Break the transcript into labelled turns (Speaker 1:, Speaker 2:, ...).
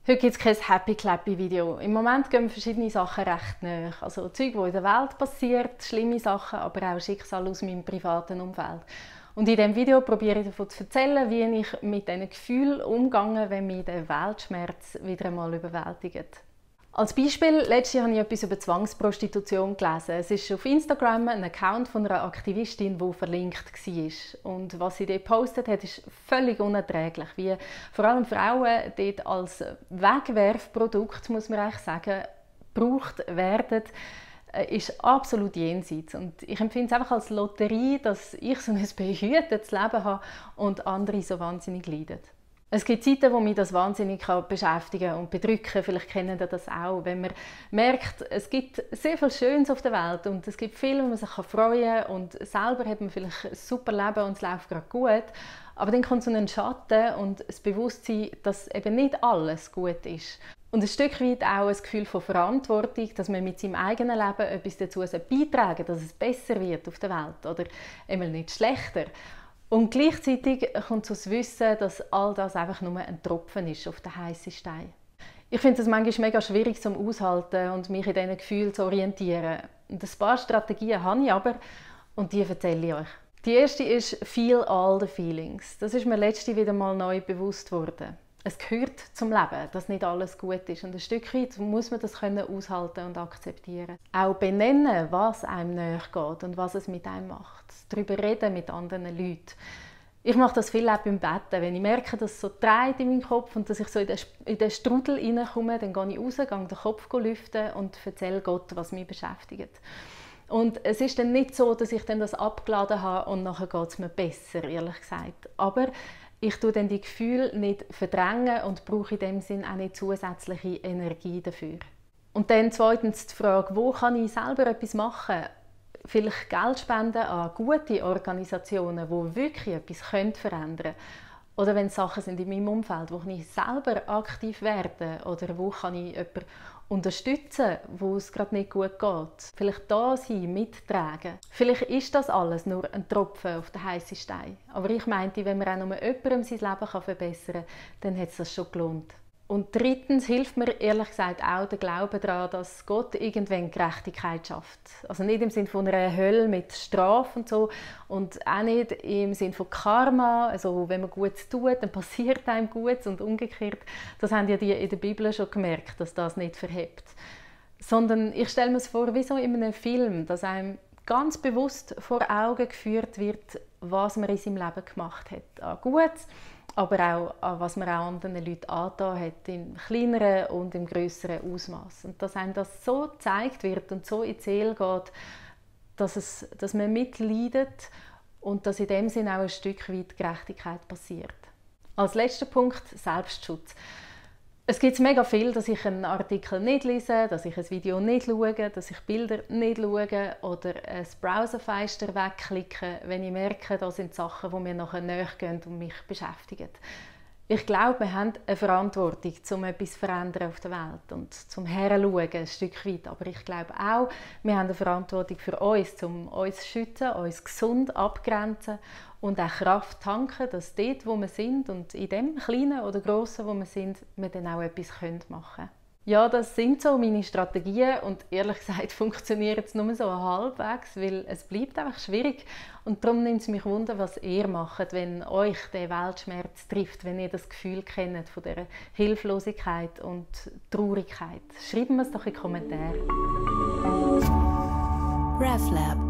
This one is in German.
Speaker 1: Heute gibt es kein Happy-Clappy-Video. Im Moment gehen verschiedene Sachen recht nahe. Also Zeug, die in der Welt passiert, schlimme Sachen, aber auch Schicksal aus meinem privaten Umfeld. Und in diesem Video probiere ich davon zu erzählen, wie ich mit diesen Gefühlen umgehe, wenn mich der Weltschmerz wieder einmal überwältigt. Als Beispiel, letztes Jahr habe ich etwas über Zwangsprostitution gelesen. Es ist auf Instagram ein Account von einer Aktivistin, die verlinkt war. Und was sie dort gepostet hat, ist völlig unerträglich. Wie vor allem Frauen dort als Wegwerfprodukt, muss man eigentlich sagen, gebraucht werden, ist absolut jenseits. Und ich empfinde es einfach als Lotterie, dass ich so ein behütetes Leben habe und andere so wahnsinnig leiden. Es gibt Zeiten, wo mich das wahnsinnig beschäftigen und bedrücken. Vielleicht kennen Sie das auch, wenn man merkt, es gibt sehr viel Schönes auf der Welt und es gibt viel, wo man sich freuen kann und selber hat man vielleicht ein super Leben und es läuft gerade gut. Aber dann kommt so ein Schatten und das Bewusstsein, dass eben nicht alles gut ist. Und ein Stück weit auch ein Gefühl von Verantwortung, dass man mit seinem eigenen Leben etwas dazu beitragen soll, dass es besser wird auf der Welt oder eben nicht schlechter. Und gleichzeitig kommt so das Wissen, dass all das einfach nur ein Tropfen ist auf den heißen Stein. Ich finde es manchmal mega schwierig zum Aushalten und mich in diesen Gefühlen zu orientieren. Und ein paar Strategien habe ich aber und die erzähle ich euch. Die erste ist «Feel all the feelings». Das ist mir letztens wieder mal neu bewusst worden. Es gehört zum Leben, dass nicht alles gut ist. Und ein Stück weit muss man das aushalten und akzeptieren. Auch benennen, was einem nahe geht und was es mit einem macht. Darüber reden mit anderen Leuten. Ich mache das viel auch beim Betten. Wenn ich merke, dass es so dreht in meinem Kopf und dass ich so in den Strudel hineinkomme, dann gehe ich raus, gehe den Kopf lüften und erzähle Gott, was mich beschäftigt. Und es ist dann nicht so, dass ich dann das abgeladen habe und nachher geht es mir besser, ehrlich gesagt. Aber ich tue dann die Gefühle nicht verdrängen und brauche in dem Sinn auch nicht zusätzliche Energie dafür. Und dann zweitens die Frage, wo kann ich selber etwas machen? Vielleicht Geld spenden an gute Organisationen, die wirklich etwas verändern können. Oder wenn es Sachen sind in meinem Umfeld, wo kann ich selber aktiv werden? Oder wo kann ich jemanden unterstützen, wo es gerade nicht gut geht? Vielleicht da sein, mittragen. Vielleicht ist das alles nur ein Tropfen auf den heißen Stein. Aber ich meinte, wenn man auch nur jemandem sein Leben verbessern kann, dann hat es das schon gelohnt. Und drittens hilft mir ehrlich gesagt auch der Glaube daran, dass Gott irgendwann Gerechtigkeit schafft. Also nicht im Sinne von einer Hölle mit Strafe und so und auch nicht im Sinne von Karma. Also wenn man Gutes tut, dann passiert einem Gutes und umgekehrt. Das haben ja die in der Bibel schon gemerkt, dass das nicht verhebt. Sondern ich stelle mir es vor, wie so in einem Film, dass einem ganz bewusst vor Augen geführt wird, was man in seinem Leben gemacht hat. An Gutes, aber auch an was man auch anderen Leuten angetan hat, im kleineren und im grösseren Ausmaß. Und dass einem das so gezeigt wird und so in die Seele geht, dass man mitleidet und dass in dem Sinne auch ein Stück weit Gerechtigkeit passiert. Als letzter Punkt Selbstschutz. Es gibt mega viel, dass ich einen Artikel nicht lese, dass ich ein Video nicht schaue, dass ich Bilder nicht schaue oder ein Browserfenster wegklicke, wenn ich merke, das sind Sachen, die mir nachher näher gehen und mich beschäftigen. Ich glaube, wir haben eine Verantwortung, um etwas zu verändern auf der Welt und zum Heranschauen, ein Stück weit. Aber ich glaube auch, wir haben eine Verantwortung für uns, um uns zu schützen, uns gesund abgrenzen und auch Kraft tanken, dass dort, wo wir sind und in dem Kleinen oder Grossen, wo wir sind, wir dann auch etwas machen können. Ja, das sind so meine Strategien und ehrlich gesagt funktioniert es nur so halbwegs, weil es bleibt einfach schwierig und darum nimmt es mich wunder, was ihr macht, wenn euch der Weltschmerz trifft, wenn ihr das Gefühl kennt von dieser Hilflosigkeit und Traurigkeit. Schreibt mir es doch in die Kommentare.
Speaker 2: RefLab